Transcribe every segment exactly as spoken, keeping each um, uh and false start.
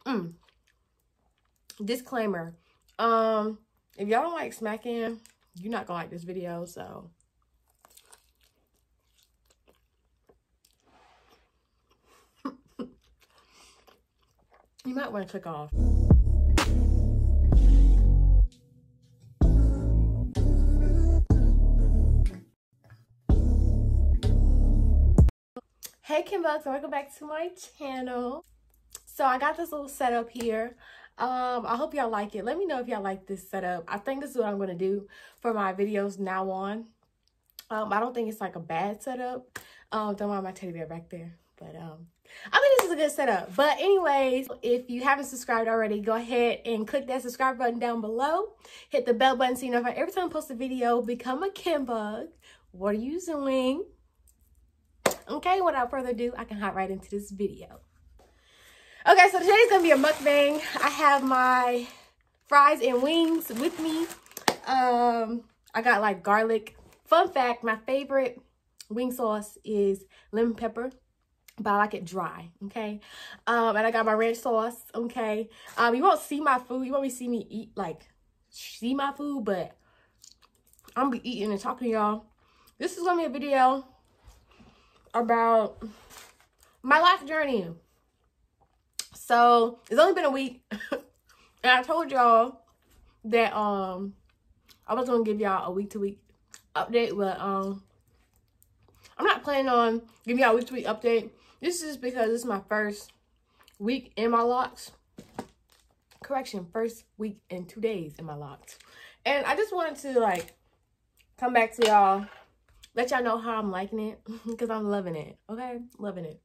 Mm. Disclaimer. Um, if y'all don't like smacking, you're not gonna like this video, so. You might want to click off. Hey Kimbugs, welcome back to my channel. So I got this little setup here. Um, I hope y'all like it. Let me know if y'all like this setup. I think this is what I'm going to do for my videos now on. Um, I don't think it's like a bad setup. Um, don't mind my teddy bear back there. But um, I think this is a good setup. But anyways, if you haven't subscribed already, go ahead and click that subscribe button down below. Hit the bell button so you know if I every time I post a video. Become a Kimbug. What are you doing? Okay, without further ado, I can hop right into this video. Okay, so today's gonna be a mukbang. I have my fries and wings with me. Um, I got like garlic. Fun fact, my favorite wing sauce is lemon pepper, but I like it dry, okay? Um, and I got my ranch sauce, okay? Um, you won't see my food. You won't see me eat, like, see my food, but I'm gonna be eating and talking to y'all. This is gonna be a video about my life journey. So it's only been a week and I told y'all that um I was gonna give y'all a week to week update, but um I'm not planning on giving y'all a week to week update. This is because this is my first week in my locs. Correction, first week and two days in my locs. And I just wanted to like come back to y'all, let y'all know how I'm liking it, because I'm loving it, okay? Loving it.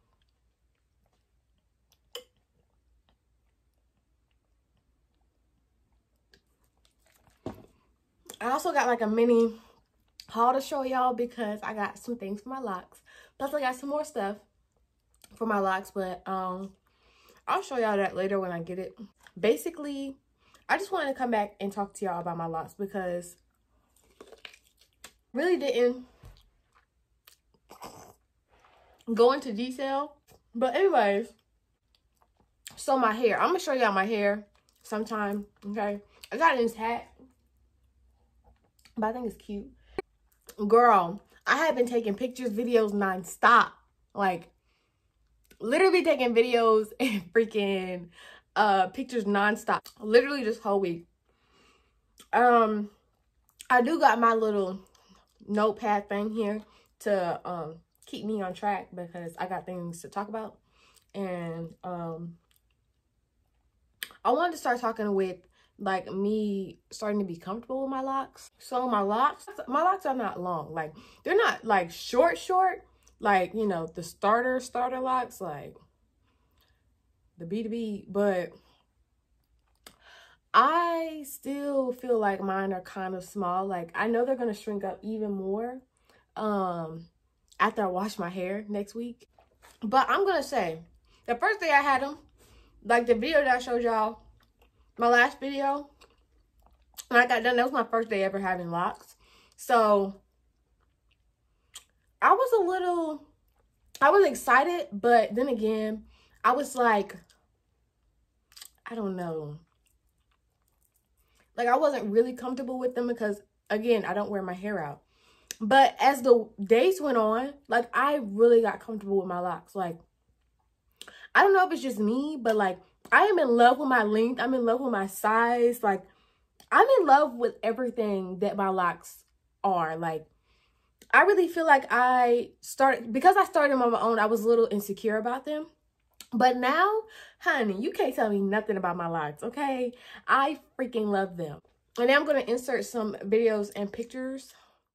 I also got like a mini haul to show y'all because I got some things for my locs. Plus I got some more stuff for my locs, but um, I'll show y'all that later when I get it. Basically, I just wanted to come back and talk to y'all about my locs because I really didn't go into detail. But anyways, so my hair. I'm gonna show y'all my hair sometime, okay? I got it in this hat, but I think it's cute. Girl, I have been taking pictures, videos non-stop. Like, literally taking videos and freaking uh, pictures non-stop. Literally this whole week. Um, I do got my little notepad thing here to um, keep me on track because I got things to talk about. And um, I wanted to start talking with like me starting to be comfortable with my locs. So my locs, my locs are not long. Like they're not like short, short, like, you know, the starter, starter locs, like the B two B, but I still feel like mine are kind of small. Like I know they're going to shrink up even more um, after I wash my hair next week. But I'm going to say the first day I had them, like the video that I showed y'all, my last video, when I got done, that was my first day ever having locs. So I was a little, I was excited, but then again, I was like, I don't know. Like I wasn't really comfortable with them because, again, I don't wear my hair out. But as the days went on, like I really got comfortable with my locs. Like, I don't know if it's just me, but like, I am in love with my length. I'm in love with my size. Like, I'm in love with everything that my locs are. Like, I really feel like I started, because I started them on my own, I was a little insecure about them. But now, honey, you can't tell me nothing about my locs, okay? I freaking love them. And now I'm going to insert some videos and pictures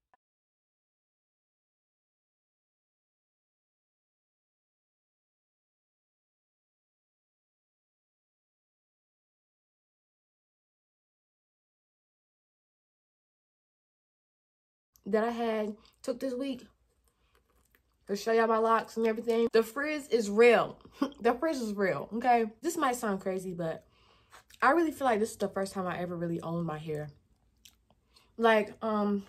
that I had took this week to show y'all my locs and everything. The frizz is real. The frizz is real, okay? This might sound crazy, but I really feel like this is the first time I ever really owned my hair. Like, um,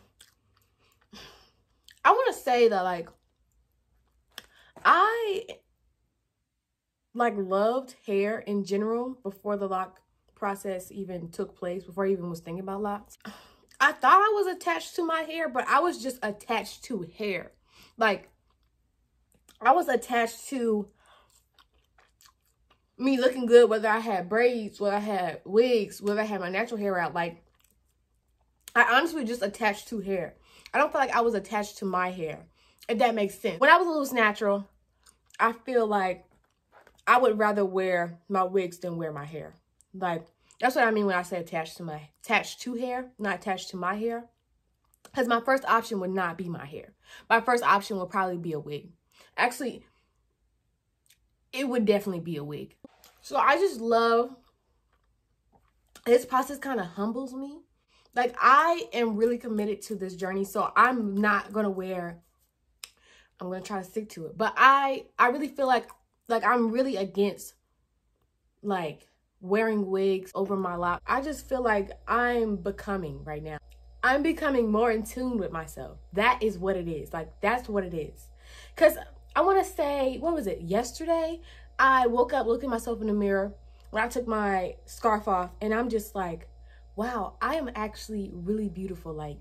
I want to say that, like, I like loved hair in general before the loc process even took place, before I even was thinking about locks. I thought I was attached to my hair, but I was just attached to hair. Like, I was attached to me looking good, whether I had braids, whether I had wigs, whether I had my natural hair out. Like, I honestly was just attached to hair. I don't feel like I was attached to my hair, if that makes sense. When I was a loose natural, I feel like I would rather wear my wigs than wear my hair. Like, that's what I mean when I say attached to my, attached to hair, not attached to my hair. Because my first option would not be my hair. My first option would probably be a wig. Actually, it would definitely be a wig. So I just love, this process kind of humbles me. Like, I am really committed to this journey, so I'm not going to wear, I'm going to try to stick to it. But I, I really feel like, like I'm really against, like, wearing wigs over my lock. I just feel like I'm becoming right now. I'm becoming more in tune with myself. That is what it is. Like, that's what it is. Because I want to say, what was it? Yesterday, I woke up looking at myself in the mirror when I took my scarf off, and I'm just like, wow, I am actually really beautiful. Like,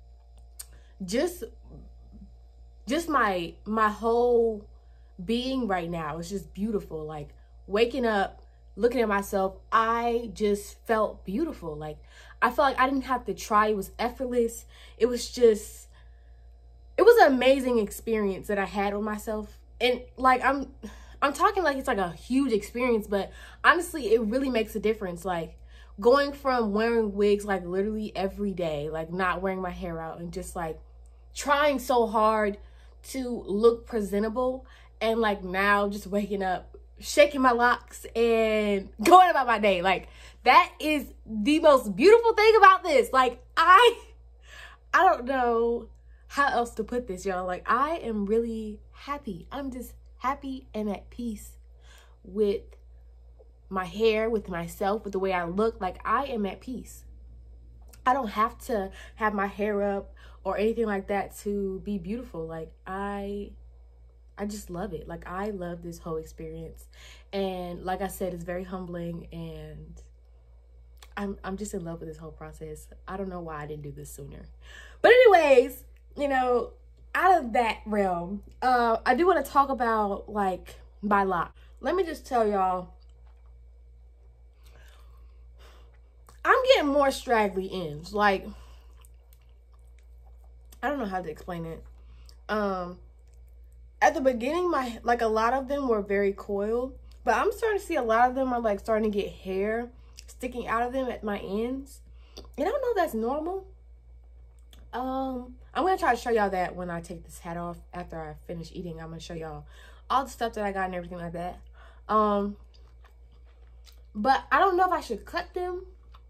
just, just my, my whole being right now is just beautiful. Like, waking up, looking at myself, I just felt beautiful. Like, I felt like I didn't have to try. It was effortless. It was just, it was an amazing experience that I had with myself. And like, I'm, I'm talking like it's like a huge experience, but honestly, it really makes a difference. Like, going from wearing wigs like literally every day, like not wearing my hair out, and just like trying so hard to look presentable, and like now just waking up, shaking my locks and going about my day. Like, that is the most beautiful thing about this. Like, I, I don't know how else to put this, y'all. Like, I am really happy. I'm just happy and at peace with my hair, with myself, with the way I look. Like, I am at peace. I don't have to have my hair up or anything like that to be beautiful. Like, I, I just love it. Like, I love this whole experience. And like I said, it's very humbling, and I'm, I'm just in love with this whole process. I don't know why I didn't do this sooner. But anyways, you know, out of that realm, uh, I do want to talk about, like, my lock. Let me just tell y'all, I'm getting more straggly ends. Like, I don't know how to explain it. Um, at the beginning, my, like, a lot of them were very coiled, but I'm starting to see a lot of them are, like, starting to get hair sticking out of them at my ends. And I don't know if that's normal. Um, I'm going to try to show y'all that when I take this hat off after I finish eating. I'm going to show y'all all the stuff that I got and everything like that. Um, but I don't know if I should cut them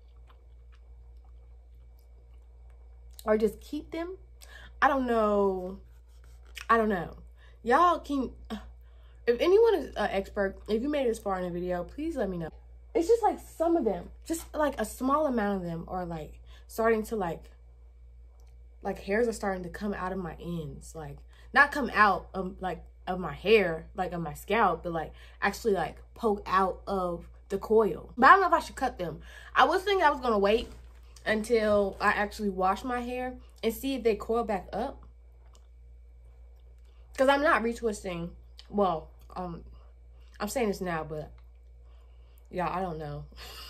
or just keep them. I don't know. I don't know. Y'all can, if anyone is an expert, if you made it this far in the video, please let me know. It's just like some of them, just like a small amount of them are like starting to like, like hairs are starting to come out of my ends. Like, not come out of like of my hair, like of my scalp, but like actually like poke out of the coil. But I don't know if I should cut them. I was thinking I was gonna wait until I actually wash my hair and see if they coil back up. Because I'm not retwisting. Well, um, I'm saying this now, but y'all, I don't know.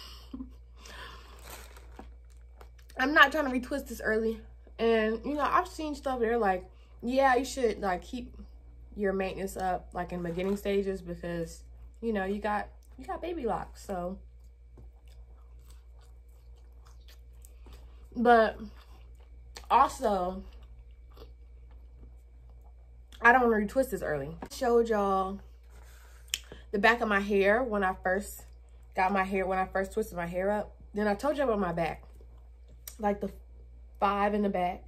I'm not trying to retwist this early. And, you know, I've seen stuff there like, yeah, you should, like, keep your maintenance up, like, in beginning stages because, you know, you got, you got baby locks, so. But, also, I don't want to retwist this early. I showed y'all the back of my hair when I first got my hair, when I first twisted my hair up. Then I told you about my back. Like the five in the back.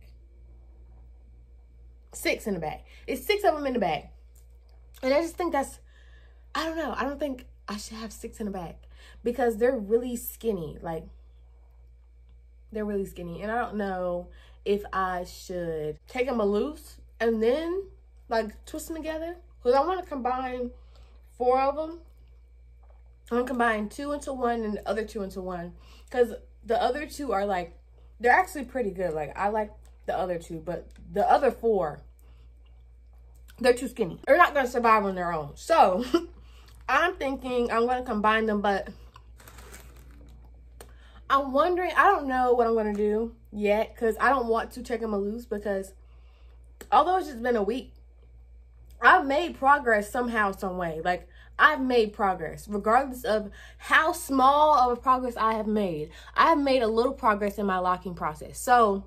Six in the back. It's six of them in the back. And I just think that's, I don't know. I don't think I should have six in the back. Because they're really skinny. Like, they're really skinny. And I don't know if I should take them loose and then, like, twist them together. Because I want to combine four of them I'm gonna combine two into one and the other two into one, because the other two are like, they're actually pretty good. Like, I like the other two, but the other four, they're too skinny. They're not gonna survive on their own. So I'm thinking I'm gonna combine them, but I'm wondering, I don't know what I'm gonna do yet, because I don't want to check them loose, because although it's just been a week, I've made progress somehow, some way. Like, I've made progress, regardless of how small of a progress I have made. I have made a little progress in my locking process. So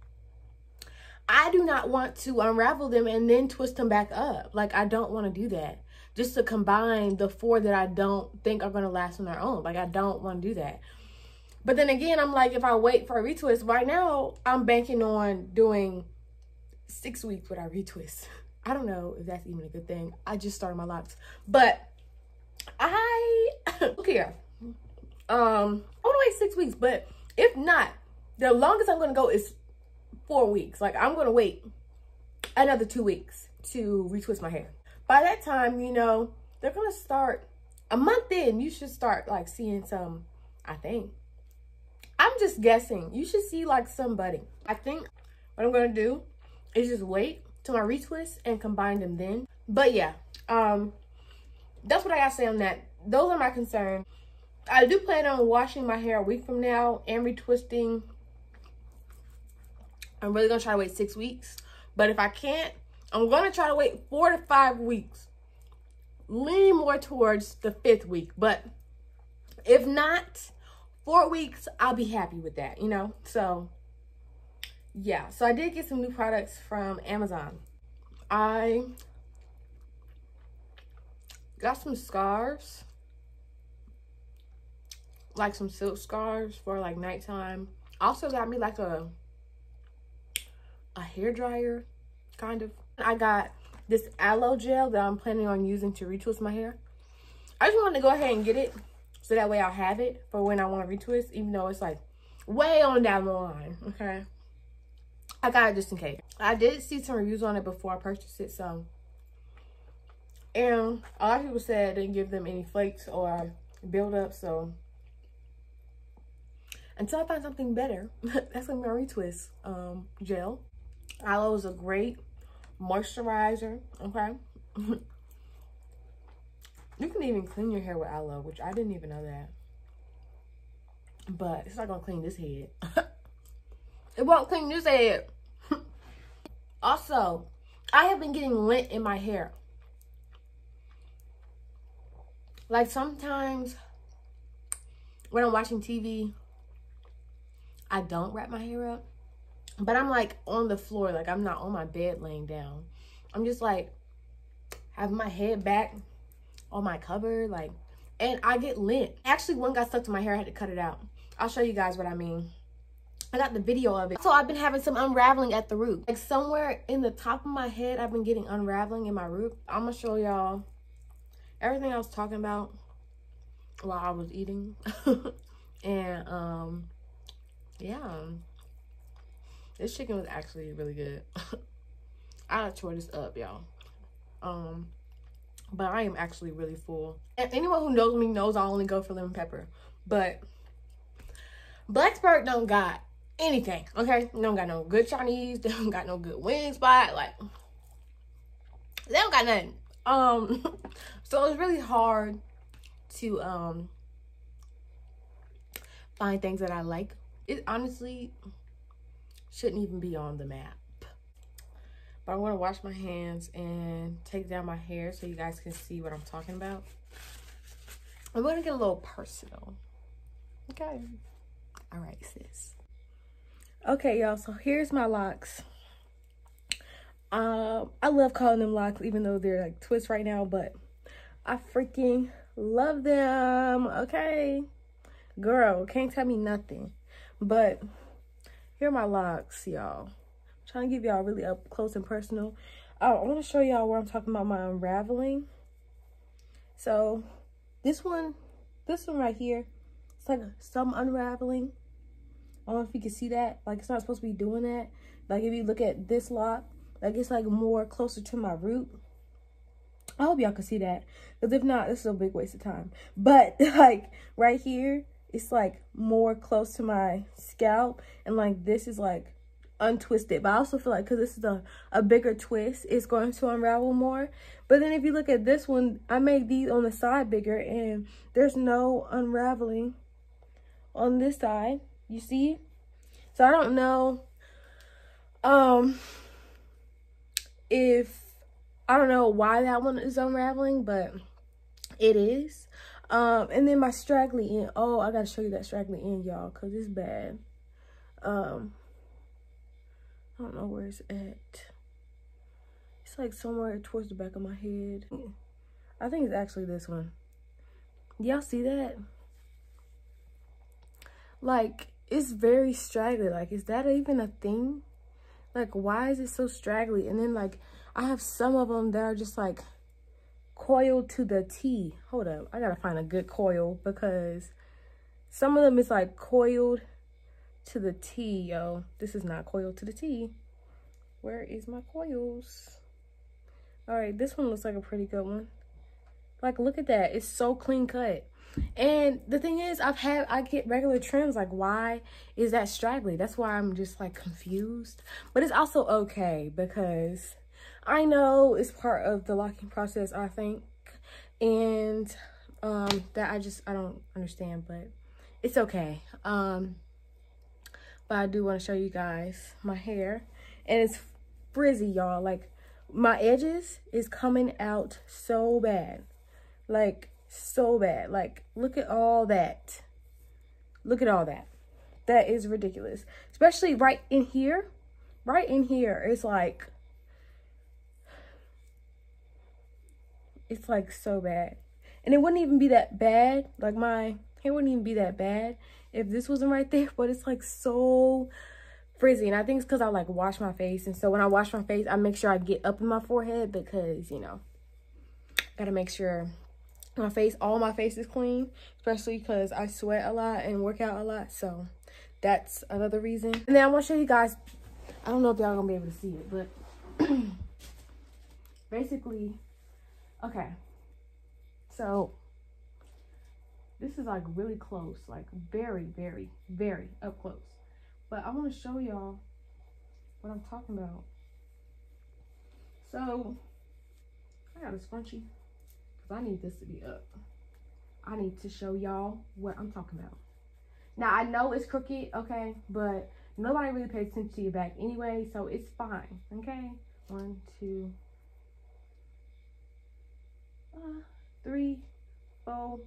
I do not want to unravel them and then twist them back up. Like, I don't want to do that. Just to combine the four that I don't think are going to last on their own. Like, I don't want to do that. But then again, I'm like, if I wait for a retwist, right now, I'm banking on doing six weeks with our retwist. I don't know if that's even a good thing. I just started my locks. But I, look here. Um, I want to wait six weeks. But if not, the longest I'm going to go is four weeks. Like, I'm going to wait another two weeks to retwist my hair. By that time, you know, they're going to start, a month in, you should start, like, seeing some, I think. I'm just guessing. You should see, like, some budding. I think what I'm going to do is just wait till my retwist and combine them then. But, yeah, um, that's what I got to say on that. Those are my concerns. I do plan on washing my hair a week from now and retwisting. I'm really going to try to wait six weeks. But if I can't, I'm going to try to wait four to five weeks. Leaning more towards the fifth week. But if not, four weeks, I'll be happy with that, you know? So, yeah. So, I did get some new products from Amazon. I got some scarves. Like some silk scarves for, like, nighttime. Also got me, like, a, a hair dryer, kind of. I got this aloe gel that I'm planning on using to retwist my hair. I just wanted to go ahead and get it, so that way I'll have it for when I want to retwist, even though it's like way on down the line, okay? I got it just in case. I did see some reviews on it before I purchased it, so. And a lot of people said it didn't give them any flakes or buildup, so. Until I find something better, that's going to be my retwist um, gel. Aloe is a great moisturizer, okay? You can even clean your hair with aloe, which I didn't even know that. But it's not going to clean this head. It won't clean this head. Also, I have been getting lint in my hair. Like, sometimes when I'm watching T V, I don't wrap my hair up. But I'm, like, on the floor. Like, I'm not on my bed laying down. I'm just, like, having my head back on my cover, like, and I get lint. Actually, one got stuck to my hair. I had to cut it out. I'll show you guys what I mean. I got the video of it. So I've been having some unraveling at the root. Like, somewhere in the top of my head, I've been getting unraveling in my root. I'm gonna show y'all everything I was talking about while I was eating. And um yeah, this chicken was actually really good. I tore this up, y'all. Um But I am actually really full. And anyone who knows me knows I only go for lemon pepper. But Blacksburg don't got anything, okay? They don't got no good Chinese. They don't got no good wing spot. Like, they don't got nothing. Um, so it's really hard to um find things that I like. It honestly shouldn't even be on the map. But I want to wash my hands and take down my hair so you guys can see what I'm talking about. I'm going to get a little personal. Okay. All right, sis. Okay, y'all. So here's my locks. Um, I love calling them locks, even though they're like twists right now. But I freaking love them. Okay. Girl, can't tell me nothing. But here are my locks, y'all. Trying to give y'all really up close and personal. Oh, I want to show y'all where I'm talking about my unraveling. So this one, this one right here, it's like some unraveling. I don't know if you can see that. Like, it's not supposed to be doing that. Like, if you look at this lock, like, it's like more closer to my root. I hope y'all can see that, because if not, this is a big waste of time. But like right here, it's like more close to my scalp, and like this is like untwisted. But I also feel like because this is a, a bigger twist, it's going to unravel more. But then if you look at this one, I made these on the side bigger, and there's no unraveling on this side. You see? So I don't know um if I don't know why that one is unraveling, but it is. Um, and then my straggly end. Oh, I gotta show you that straggly end, y'all, because it's bad. Um, I don't know where it's at. It's like somewhere towards the back of my head. I think it's actually this one. Y'all see that? Like, it's very straggly. Like, is that even a thing? Like, why is it so straggly? And then, like, I have some of them that are just, like, coiled to the T. Hold up. I gotta find a good coil, because some of them is, like, coiled to the T, yo. This is not coiled to the T. Where is my coils? All right, this one looks like a pretty good one. Like, look at that. It's so clean cut. And the thing is, I've had, I get regular trims. Like, why is that straggly? That's why I'm just, like, confused. But it's also okay, because I know it's part of the locking process, I think. And um, that I just, I don't understand, but it's okay. Um, but I do want to show you guys my hair. And it's frizzy, y'all. Like, my edges is coming out so bad. Like, so bad. Like, look at all that. Look at all that. That is ridiculous. Especially right in here. Right in here. It's like, it's like so bad. And it wouldn't even be that bad. Like, my hair wouldn't even be that bad if this wasn't right there. But it's like so frizzy. And I think it's because I like wash my face. And so when I wash my face, I make sure I get up in my forehead, because, you know, gotta make sure my face, all my face is clean, especially because I sweat a lot and work out a lot. So that's another reason. And then I want to show you guys, I don't know if y'all gonna be able to see it, but basically, okay, so this is like really close, like very, very, very up close. But I want to show y'all what I'm talking about. So I got a scrunchie, because I need this to be up. I need to show y'all what I'm talking about. Now, I know it's crooked, okay, but nobody really pays attention to your back anyway, so it's fine, okay? One, two, uh, three, four,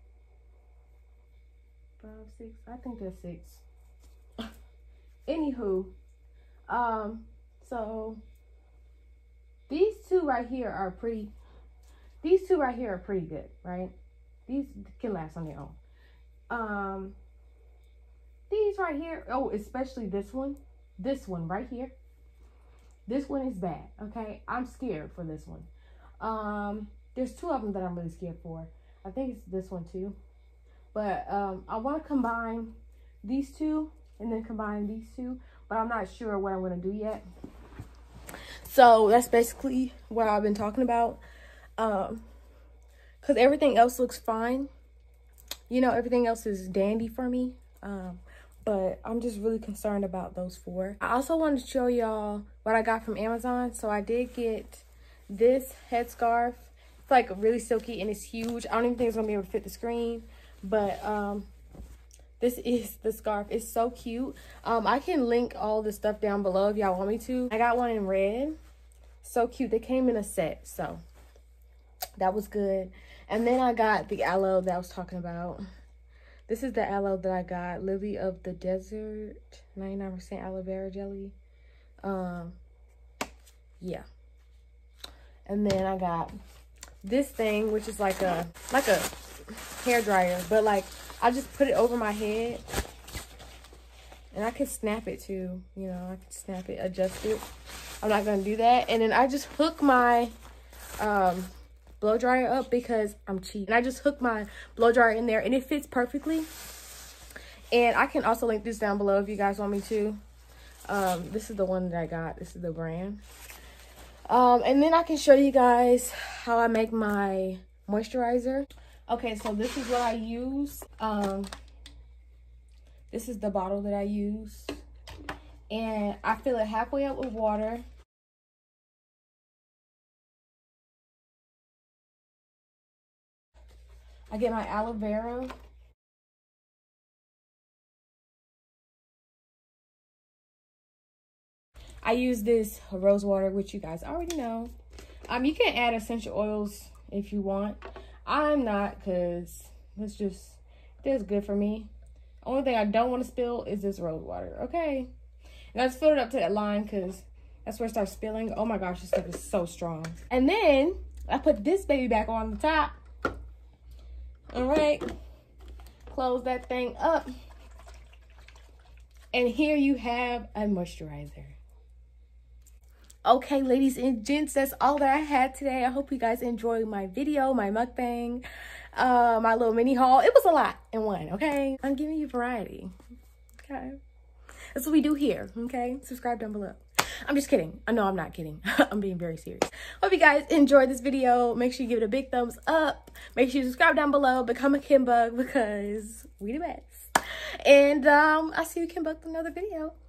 five, six. I think that's six. Anywho, um, so these two right here are pretty, these two right here are pretty good, right? These can last on their own. Um, these right here, oh, especially this one, this one right here. This one is bad, okay? I'm scared for this one. Um, there's two of them that I'm really scared for. I think it's this one too. But um, I want to combine these two and then combine these two, but I'm not sure what I'm going to do yet. So that's basically what I've been talking about. Um, because everything else looks fine. You know, everything else is dandy for me. Um, but I'm just really concerned about those four. I also wanted to show y'all what I got from Amazon. So I did get this headscarf. It's like really silky and it's huge. I don't even think it's gonna be able to fit the screen, but um, this is the scarf. It's so cute. Um, I can link all the stuff down below if y'all want me to. I got one in red. So cute. They came in a set, so that was good. And then I got the aloe that I was talking about. This is the aloe that I got. Lily of the Desert. ninety-nine percent aloe vera jelly. Um, yeah. And then I got this thing, which is like a, like a hair dryer. But like, I just put it over my head. And I can snap it too. You know, I can snap it, adjust it. I'm not going to do that. And then I just hook my um, blow dryer up because I'm cheap. And I just hook my blow dryer in there and it fits perfectly. And I can also link this down below if you guys want me to. Um, this is the one that I got. This is the brand. Um, and then I can show you guys how I make my moisturizer. Okay, so this is what I use. Um, this is the bottle that I use. And I fill it halfway up with water. I get my aloe vera. I use this rosewater, which you guys already know. Um, you can add essential oils if you want. I'm not, because it's just, it's good for me. Only thing I don't want to spill is this rosewater, okay? And I just filled it up to that line because that's where it starts spilling. Oh my gosh, this stuff is so strong. And then I put this baby back on the top. All right, close that thing up. And here you have a moisturizer. Okay, ladies and gents, that's all that I had today. I hope you guys enjoyed my video, my mukbang, uh, my little mini haul. It was a lot in one, okay? I'm giving you variety, okay? That's what we do here, okay? Subscribe down below. I'm just kidding. I know I'm not kidding. I'm being very serious. Hope you guys enjoyed this video. Make sure you give it a big thumbs up. Make sure you subscribe down below. Become a Kim Bug because we the best. And um, I'll see you Kim Bug in another video.